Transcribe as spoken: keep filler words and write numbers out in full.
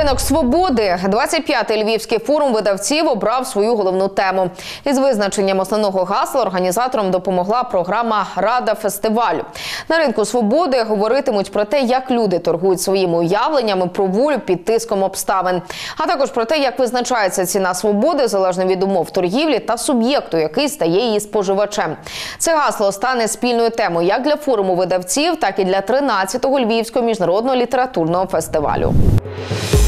Ринок свободи. двадцять п'ятий Львівський форум видавців обрав свою головну тему. Із визначенням основного гасла організаторам допомогла програма «Рада фестивалю». На ринку свободи говоритимуть про те, як люди торгують своїми уявленнями про волю під тиском обставин. А також про те, як визначається ціна свободи залежно від умов торгівлі та суб'єкту, який стає її споживачем. Це гасло стане спільною темою як для форуму видавців, так і для тринадцятого Львівського міжнародного літературного фестивалю.